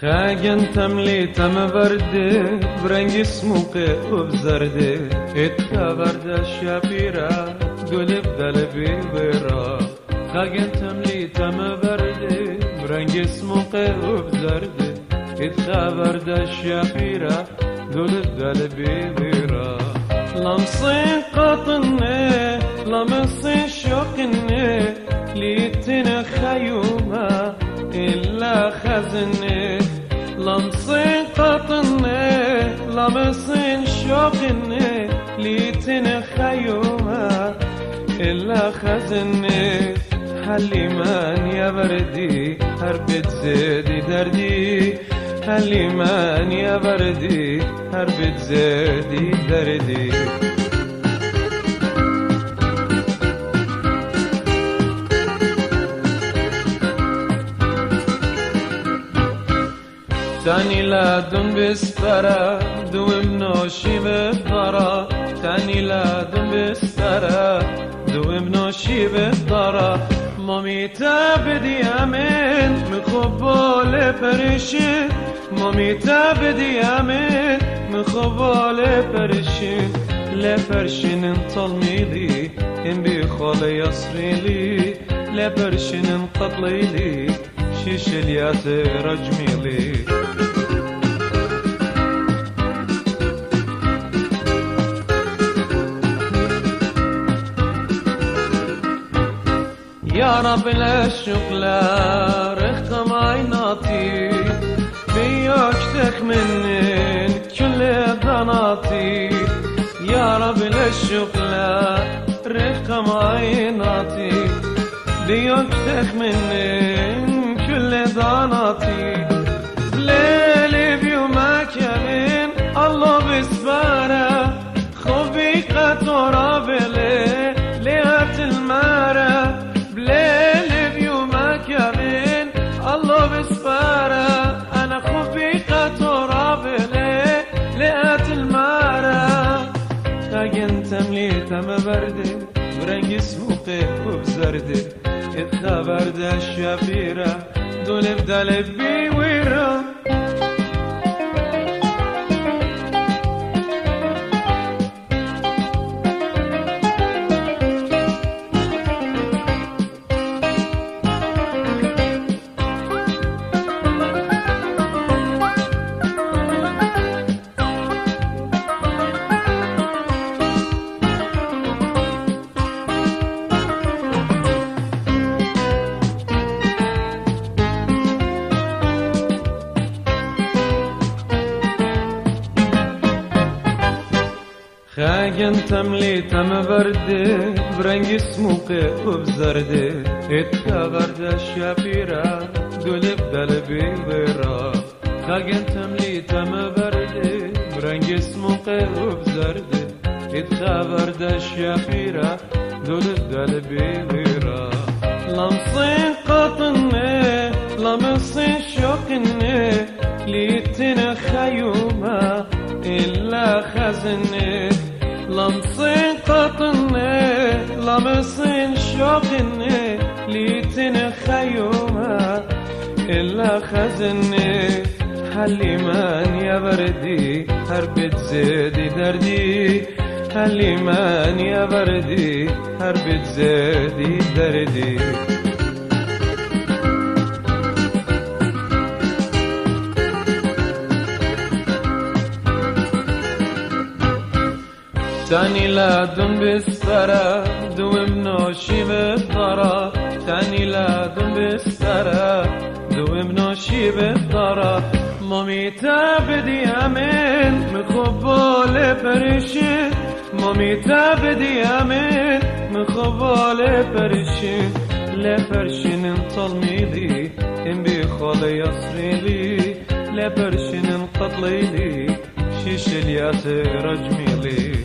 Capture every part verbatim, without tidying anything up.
خاگن تملی تم برده برنگ سموقه وبزرده اتخا برده شابيرا قلب قلبي ويرا خاگن تملی تم برده برنگ سموقه وبزرده اتخا برده شابيرا قلب قلبي ويرا لمصين قطنه لمصين شوقنه ليتنا خيومه إلا خزنه لمصين قطنه لمصين شوقنه ليتنا خيومه إلا خزنه حليمان يا بردي هربت زادي دردي حليمان يا بردي هربت زادي دردي تاني لا دم بسفرة دوم نوشي بالضرة تاني لا دم بسفرة دوم نوشي بالضرة مامي تابدي أمين مخبال فرشين مامي تابدي أمين مخبال فرشين لا فرشين انطلمي لي إن بخالي يصري لي لا فرشين انقطلي لي شيش اليات رجمي لي يا رب لا الشغلة رخم عيناتي بياك تخمنن كل ضناتي يا رب لا الشغلة رخم عيناتي بياك تخمنن كل ضناتي ليلي بيومك يمين الله بسبارة خوبي قطورة بلي ليهات المارة ليلي بيومك يمين الله بسبارة أنا خوبي قطورة بلي ليهات المارة خاگن تملي تم برده برنگ سموقه وبزرده اتخبر ده شابيرا دولب دلبي ويرا خاگن تملی تم برده برنگ سموقه وبزرده اتخا برده شابيرا قلب قلبي ويرا خاگن تملی تم برده برنگ سموقه وبزرده اتخا برده شابيرا قلب قلبي ويرا لمصين قطنه لمصين شوقنه ليتنا خيومه إلا خزنه لمصين قطنه لمصين شوقنه ليتنا خيومه إلا خزنه حليمان يا بردي هربت زادي دردي حليمان يا بردي هربت زادي دردي تاني لا دم بسفرة دوم نوشي بالضرة تاني لا دم بسفرة دوم نوشي بالضرة مامي تابدي أمين مخبال فرشين مامي تابدي أمين مخبال فرشين لا فرشين انطلمي لي إن بخالي يصري لي لا فرشين انقطلي لي شيش اليات رجمي لي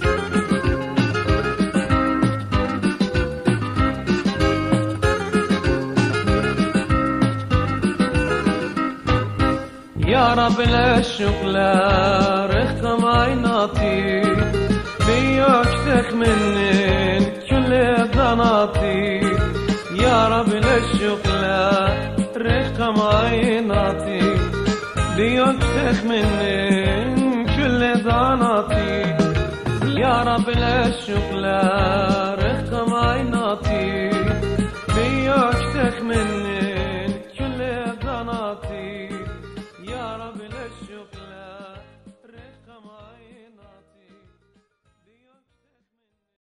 يا رب لا الشغلة رخم عيناتي بياك تخمنن كل ضناتي يا رب لا الشغلة رخم عيناتي يكتخ من كل ضناتي. يا رب لا الشغلة